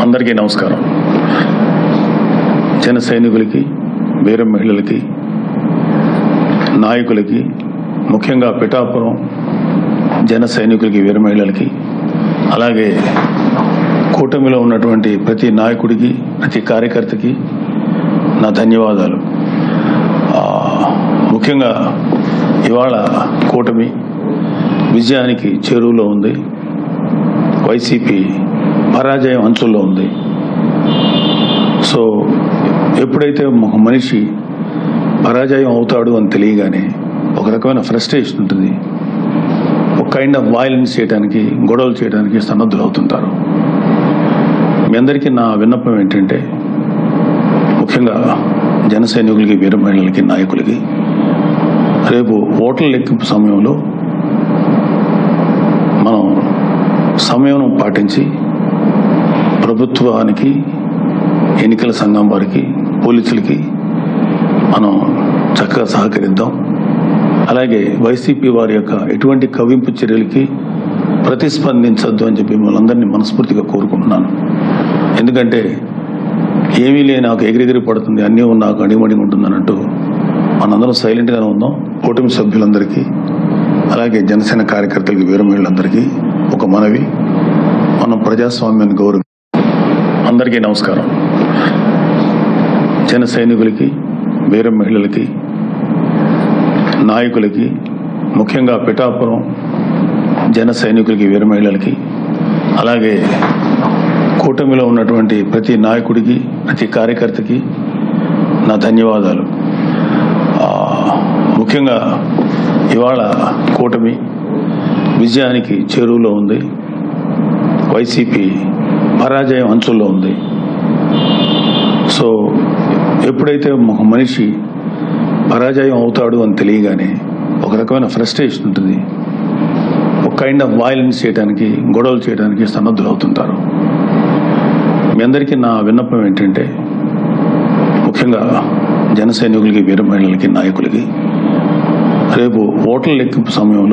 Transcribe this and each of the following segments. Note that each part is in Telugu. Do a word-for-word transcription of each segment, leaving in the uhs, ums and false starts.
అందరికీ నమస్కారం. జన సైనికులకి, వీర మహిళలకి, నాయకులకి, ముఖ్యంగా పిఠాపురం జన సైనికులకి, వీర మహిళలకి, అలాగే కూటమిలో ఉన్నటువంటి ప్రతి నాయకుడికి, ప్రతి కార్యకర్తకి నా ధన్యవాదాలు. ముఖ్యంగా ఇవాళ కూటమి విజయానికి చేరువలో ఉంది. వైసీపీ పరాజయం అంచుల్లో ఉంది. సో ఎప్పుడైతే ఒక మనిషి పరాజయం అవుతాడు అని తెలియగానే ఒక రకమైన ఫ్రస్ట్రేషన్ ఉంటుంది. ఒక కైండ్ ఆఫ్ వైలెన్స్ చేయడానికి, గొడవలు చేయడానికి సన్నద్ధులు అవుతుంటారు. మీ అందరికీ నా విన్నపం ఏంటంటే, ముఖ్యంగా జన సైనికులకి, వీర మహిళలకి, నాయకులకి, రేపు ఓట్ల లెక్కింపు సమయంలో మనం సమయం పాటించి ప్రభుత్వానికి, ఎన్నికల సంఘం వారికి, పోలీసులకి మనం చక్కగా సహకరిద్దాం. అలాగే వైసీపీ వారి యొక్క ఎటువంటి కవ్వింపు చర్యలకి ప్రతిస్పందించద్దు అని చెప్పి మిమ్మల్ని అందరినీ మనస్ఫూర్తిగా కోరుకుంటున్నాను. ఎందుకంటే ఏమీ లేని నాకు ఎగిరెగిరి పడుతుంది, అన్నీ నాకు అడిమడిగా ఉంటుంది అన్నట్టు మనందరం సైలెంట్గానే ఉందాం. కూటమి సభ్యులందరికీ, అలాగే జనసేన కార్యకర్తలకి, వీర మహిళలందరికీ ఒక మనవి, మనం ప్రజాస్వామ్యాన్ని గౌరవం. అందరికీ నమస్కారం. జన సైనికులకి, వీర మహిళలకి, నాయకులకి, ముఖ్యంగా పిఠాపురం జన సైనికులకి, వీర మహిళలకి, అలాగే కూటమిలో ఉన్నటువంటి ప్రతి నాయకుడికి, ప్రతి కార్యకర్తకి నా ధన్యవాదాలు. ముఖ్యంగా ఇవాళ కూటమి విజయానికి చేరువలో ఉంది. వైసీపీ పరాజయం అంచుల్లో ఉంది. సో ఎప్పుడైతే ఒక మనిషి పరాజయం అవుతాడు అని తెలియగానే ఒక రకమైన ఫ్రస్ట్రేషన్ ఉంటుంది. ఒక కైండ్ ఆఫ్ వైలెన్స్ చేయడానికి, గొడవలు చేయడానికి సన్నద్ధులు అవుతుంటారు. మీ అందరికీ నా విన్నపం ఏంటంటే, ముఖ్యంగా జన సైనికులకి, వీర మహిళలకి, నాయకులకి, రేపు ఓట్ల లెక్కింపు సమయంలో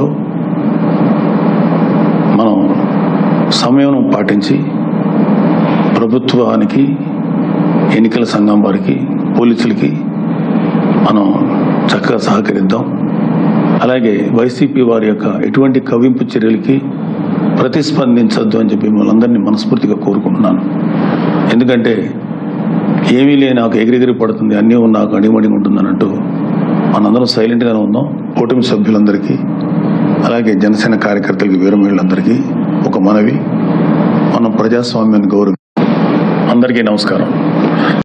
మనం సమయం పాటించి ప్రభుత్వానికి, ఎన్నికల సంఘం వారికి, పోలీసులకి మనం చక్కగా సహకరిద్దాం. అలాగే వైసీపీ వారి యొక్క ఎటువంటి కవ్వింపు చర్యలకి ప్రతిస్పందించద్దు అని చెప్పి మిమ్మల్ని అందరినీ మనస్ఫూర్తిగా కోరుకుంటున్నాను. ఎందుకంటే ఏమీ లేని నాకు ఎగిరెగిరి పడుతుంది, అన్నీ నాకు అడిమడిగా ఉంటుంది అన్నట్టు మనందరం సైలెంట్గానే ఉందాం. కూటమి సభ్యులందరికీ, అలాగే జనసేన కార్యకర్తలకి, వీర మహిళలందరికీ ఒక మనవి, మనం ప్రజాస్వామ్యాన్ని గౌరవం. అందరికీ నమస్కారం.